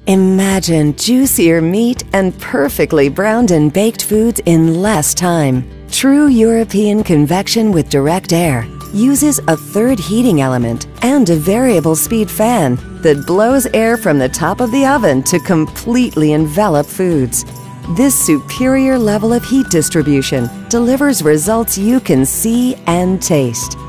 Imagine juicier meat and perfectly browned and baked foods in less time. True European Convection with direct air uses a third heating element and a variable speed fan that blows air from the top of the oven to completely envelop foods. This superior level of heat distribution delivers results you can see and taste.